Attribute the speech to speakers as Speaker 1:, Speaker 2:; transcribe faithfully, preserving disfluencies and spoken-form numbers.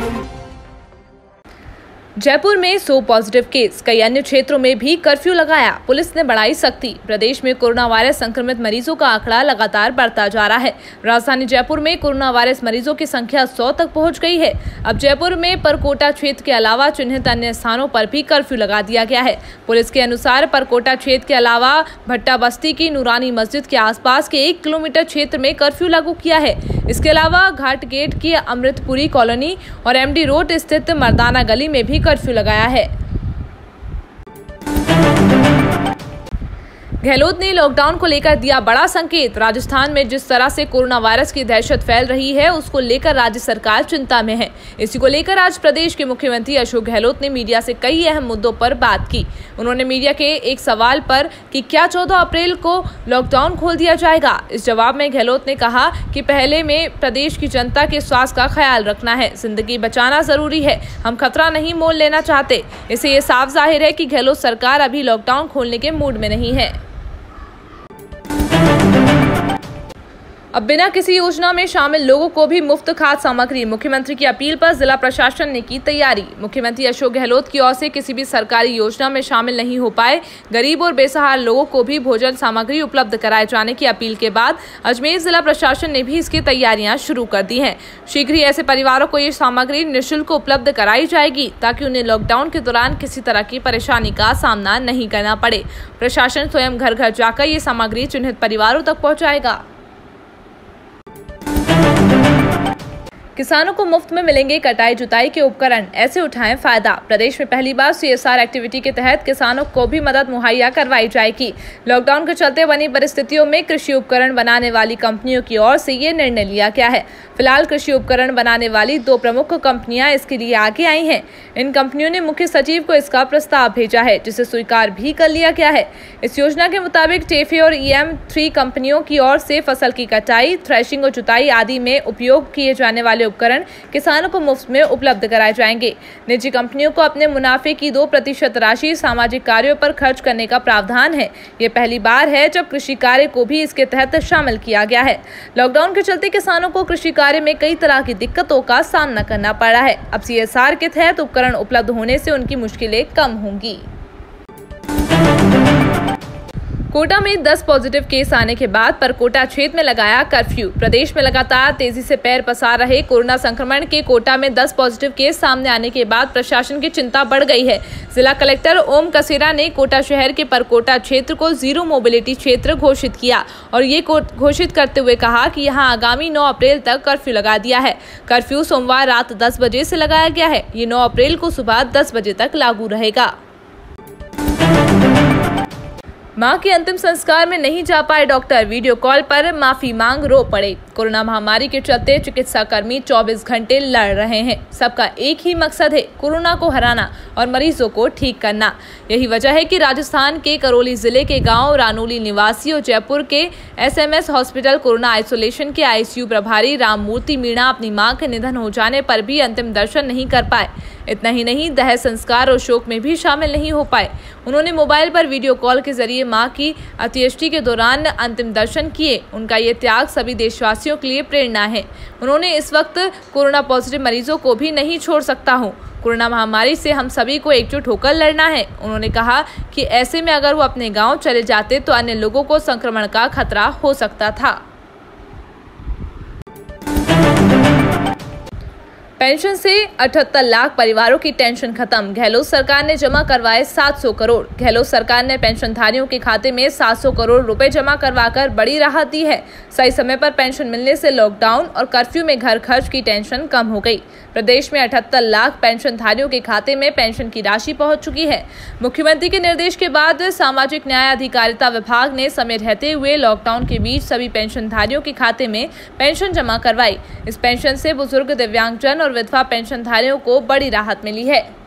Speaker 1: जयपुर में सौ positive case, कई अन्य क्षेत्रों में भी कर्फ्यू लगाया, पुलिस ने बढ़ाई सख्ती। प्रदेश में कोरोना वायरस संक्रमित मरीजों का आंकड़ा लगातार बढ़ता जा रहा है। राजधानी जयपुर में कोरोना वायरस मरीजों की संख्या सौ तक पहुंच गई है। अब जयपुर में परकोटा क्षेत्र के अलावा चिन्हित अन्य स्थानों पर भी कर्फ्यू लगा दिया गया है। पुलिस के अनुसार परकोटा क्षेत्र के अलावा भट्टा बस्ती की नूरानी मस्जिद के आसपास के एक किलोमीटर क्षेत्र में कर्फ्यू लागू किया है। इसके अलावा घाट गेट की अमृतपुरी कॉलोनी और एमडी रोड स्थित मर्दाना गली में भी कर्फ्यू लगाया है। गहलोत ने लॉकडाउन को लेकर दिया बड़ा संकेत। राजस्थान में जिस तरह से कोरोना वायरस की दहशत फैल रही है, उसको लेकर राज्य सरकार चिंता में है। इसी को लेकर आज प्रदेश के मुख्यमंत्री अशोक गहलोत ने मीडिया से कई अहम मुद्दों पर बात की। उन्होंने मीडिया के एक सवाल पर कि क्या चौदह अप्रैल को लॉकडाउन खोल दिया जाएगा, इस जवाब में गहलोत ने कहा कि पहले में प्रदेश की जनता के स्वास्थ्य का ख्याल रखना है, जिंदगी बचाना जरूरी है, हम खतरा नहीं मोल लेना चाहते। इससे ये साफ जाहिर है कि गहलोत सरकार अभी लॉकडाउन खोलने के मूड में नहीं है। अब बिना किसी योजना में शामिल लोगों को भी मुफ्त खाद्य सामग्री, मुख्यमंत्री की अपील पर जिला प्रशासन ने की तैयारी। मुख्यमंत्री अशोक गहलोत की ओर से किसी भी सरकारी योजना में शामिल नहीं हो पाए गरीब और बेसहारा लोगों को भी भोजन सामग्री उपलब्ध कराए जाने की अपील के बाद अजमेर जिला प्रशासन ने भी इसकी तैयारियां शुरू कर दी हैं। शीघ्र ही ऐसे परिवारों को ये सामग्री निःशुल्क उपलब्ध कराई जाएगी ताकि उन्हें लॉकडाउन के दौरान किसी तरह की परेशानी का सामना नहीं करना पड़े। प्रशासन स्वयं घर घर जाकर ये सामग्री चिन्हित परिवारों तक पहुँचाएगा। किसानों को मुफ्त में मिलेंगे कटाई जुताई के उपकरण, ऐसे उठाएं फायदा। प्रदेश में पहली बार सीएसआर एक्टिविटी के तहत किसानों को भी मदद मुहैया करवाई जाएगी। लॉकडाउन के चलते बनी परिस्थितियों में कृषि उपकरण बनाने वाली कंपनियों की ओर से ये निर्णय लिया गया है। फिलहाल कृषि उपकरण बनाने वाली दो प्रमुख कंपनियां इसके लिए आगे आई हैं। इन कंपनियों ने मुख्य सचिव को इसका प्रस्ताव भेजा है, जिसे स्वीकार भी कर लिया गया है। इस योजना के मुताबिक टेफे और ई एम थ्री कंपनियों की ओर से फसल की कटाई, थ्रेशिंग और जुताई आदि में उपयोग किए जाने वाले उपकरण किसानों को मुफ्त में उपलब्ध कराए जाएंगे। निजी कंपनियों को अपने मुनाफे की दो प्रतिशत राशि सामाजिक कार्यों पर खर्च करने का प्रावधान है। ये पहली बार है जब कृषि कार्य को भी इसके तहत शामिल किया गया है। लॉकडाउन के चलते किसानों को कृषि कार्य में कई तरह की दिक्कतों का सामना करना पड़ रहा है। अब सीएसआर के तहत उपकरण उपलब्ध होने से उनकी मुश्किलें कम होंगी। कोटा में दस पॉजिटिव केस आने के बाद परकोटा क्षेत्र में लगाया कर्फ्यू। प्रदेश में लगातार तेजी से पैर पसार रहे कोरोना संक्रमण के कोटा में दस पॉजिटिव केस सामने आने के बाद प्रशासन की चिंता बढ़ गई है। जिला कलेक्टर ओम कसेरा ने कोटा शहर के परकोटा क्षेत्र को जीरो मोबिलिटी क्षेत्र घोषित किया और ये घोषित करते हुए कहा कि यहां आगामी नौ अप्रैल तक कर्फ्यू लगा दिया है। कर्फ्यू सोमवार रात दस बजे से लगाया गया है। ये नौ अप्रैल को सुबह दस बजे तक लागू रहेगा। मां के अंतिम संस्कार में नहीं जा पाए डॉक्टर, वीडियो कॉल पर माफी मांग रो पड़े। कोरोना महामारी के चलते चिकित्सा कर्मी चौबीस घंटे लड़ रहे हैं। सबका एक ही मकसद है, कोरोना को हराना और मरीजों को ठीक करना। यही वजह है कि राजस्थान के करौली जिले के गांव रानोली निवासी और जयपुर के एसएमएस हॉस्पिटल कोरोना आइसोलेशन के आईसीयू प्रभारी राममूर्ति मीणा अपनी मां के निधन हो जाने पर भी अंतिम दर्शन नहीं कर पाए। इतना ही नहीं, दह संस्कार और शोक में भी शामिल नहीं हो पाए। उन्होंने मोबाइल पर वीडियो कॉल के जरिए मां की अंत्येष्टि के दौरान अंतिम दर्शन किए। उनका ये त्याग सभी देशवासियों के लिए प्रेरणा है। उन्होंने इस वक्त कोरोना पॉजिटिव मरीजों को भी नहीं छोड़ सकता हूँ। कोरोना महामारी से हम सभी को एकजुट होकर लड़ना है। उन्होंने कहा कि ऐसे में अगर वो अपने गांव चले जाते तो अन्य लोगों को संक्रमण का खतरा हो सकता था। पेंशन से अठहत्तर लाख परिवारों की टेंशन खत्म। गहलोत सरकार ने जमा करवाए सात सौ करोड़। गहलोत सरकार ने पेंशनधारियों के खाते में सात सौ करोड़ रुपए जमा करवाकर बड़ी राहत दी है। सही समय पर पेंशन मिलने से लॉकडाउन और कर्फ्यू में घर खर्च की टेंशन कम हो गई। प्रदेश में अठहत्तर लाख पेंशनधारियों के खाते में पेंशन की राशि पहुंच चुकी है। मुख्यमंत्री के निर्देश के बाद सामाजिक न्याय अधिकारिता विभाग ने समय रहते हुए लॉकडाउन के बीच सभी पेंशनधारियों के खाते में पेंशन जमा करवाई। इस पेंशन से बुजुर्ग, दिव्यांगजन और विधवा पेंशनधारियों को बड़ी राहत मिली है।